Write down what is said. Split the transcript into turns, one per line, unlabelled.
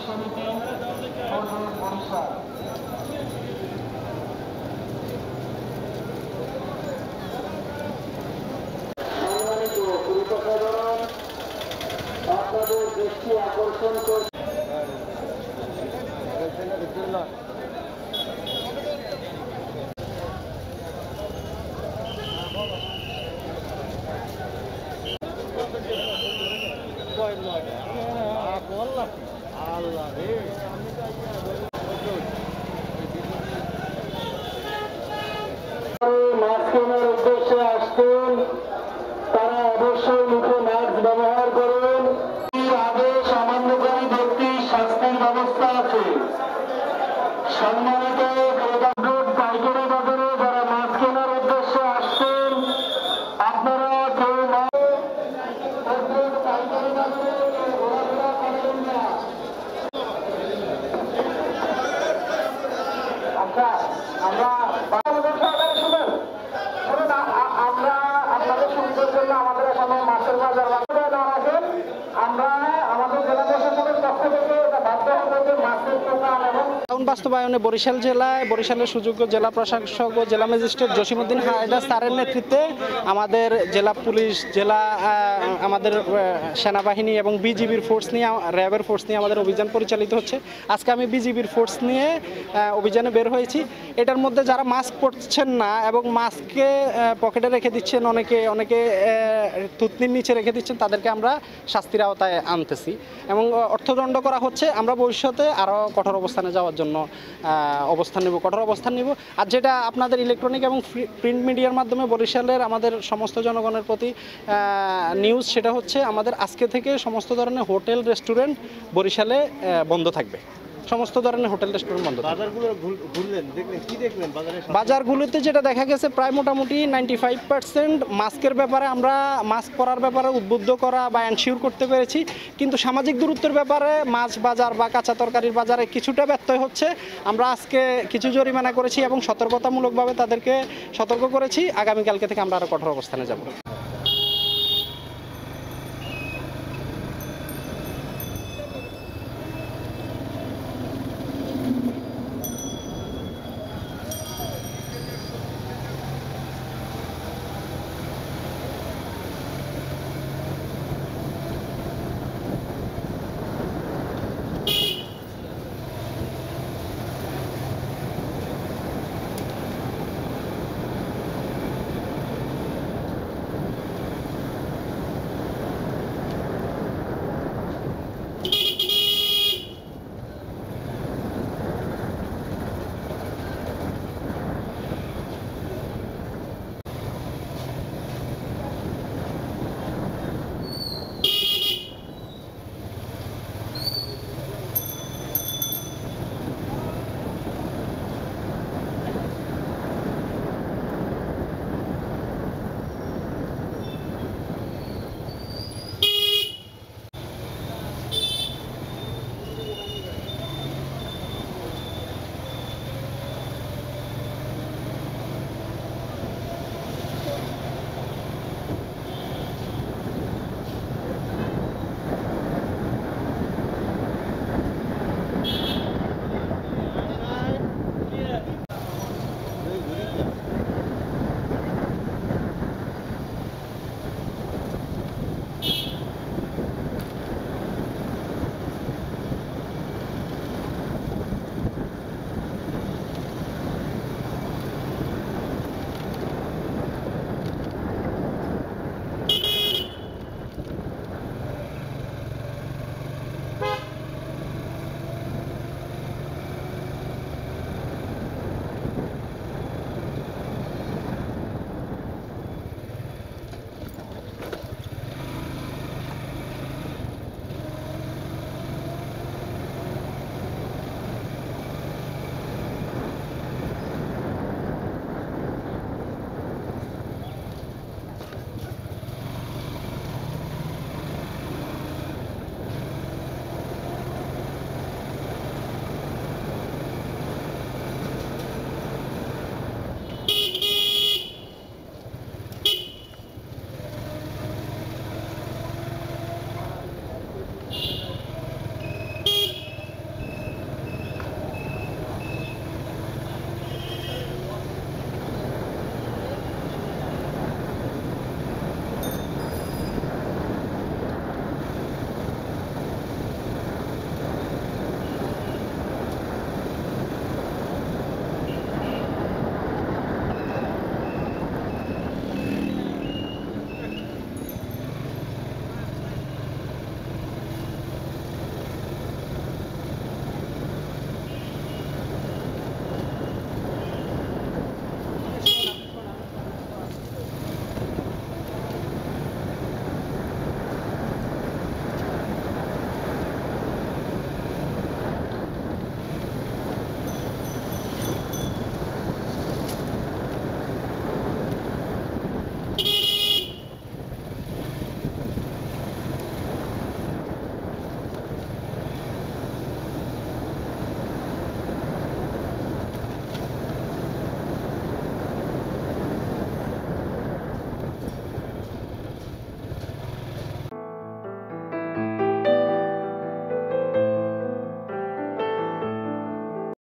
সমিতি বরিশাল। সম্মানিত পুরুষাধারণ, আপনাদের দৃষ্টি আকর্ষণ করছে মাস্ক কেনার উদ্দেশ্যে আসছেন তারা অবশ্যই মুখে মাস্ক ব্যবহার করুন। আদেশ অমান্যকারী ব্যক্তির শাস্তির ব্যবস্থা আছে। সম্মানিত পাইকারি বাজারে যারা মাস্ক কেনার উদ্দেশ্যে আসছেন আপনারা কেউ পাইকারি বাজারে ঘোরাফেরা করবেন না। আচ্ছা, আমরা আমরা আপনাদের সুবিধার জন্য আমাদের এখানে মাছের বাজার রাখেন। আমরা আমাদের জেলা প্রশাসনের পক্ষ থেকে বাধ্য হবো মাছের দোকান এবং
বাস্তবায়নে বরিশাল জেলায় বরিশালের সুযোগ্য জেলা প্রশাসক ও জেলা ম্যাজিস্ট্রেট জসিমউদ্দিন হায়দার স্যারের নেতৃত্বে আমাদের জেলা পুলিশ আমাদের সেনাবাহিনী এবং বিজিবির ফোর্স নিয়ে র্যাবের ফোর্স নিয়ে আমাদের অভিযান পরিচালিত হচ্ছে। আজকে আমি বিজিবির ফোর্স নিয়ে অভিযানে বের হয়েছি। এটার মধ্যে যারা মাস্ক পরছেন না এবং মাস্ককে পকেটে রেখে দিচ্ছেন, অনেকে থুতনির নিচে রেখে দিচ্ছেন, তাদেরকে আমরা শাস্তির আওতায় আনতেছি এবং অর্থদণ্ড করা হচ্ছে। আমরা ভবিষ্যতে আরও কঠোর অবস্থানে যাওয়ার জন্য কঠোর অবস্থান নিব। আর যেটা আপনাদের ইলেকট্রনিক এবং প্রিন্ট মিডিয়ার মাধ্যমে বরিশালের আমাদের সমস্ত জনগণের প্রতি নিউজ, সেটা হচ্ছে আমাদের আজকে থেকে সমস্ত ধরনের হোটেল রেস্টুরেন্ট বরিশালে বন্ধ থাকবে। সমস্ত ধরনের হোটেল রেস্টুরেন্ট বন্ধ। বাজারগুলোতে যেটা দেখা গেছে প্রায় মোটামুটি 95% মাস্কের ব্যাপারে আমরা মাস্ক পরার ব্যাপারে উদ্বুদ্ধ করা বা এনশিওর করতে পেরেছি, কিন্তু সামাজিক দূরত্বের ব্যাপারে মাছ বাজার বা কাঁচা তরকারির বাজারে কিছুটা ব্যত্যয় হচ্ছে। আমরা আজকে কিছু জরিমানা করেছি এবং সতর্কতামূলকভাবে তাদেরকে সতর্ক করেছি। আগামীকালকে থেকে আমরা আরও কঠোর অবস্থানে যাব।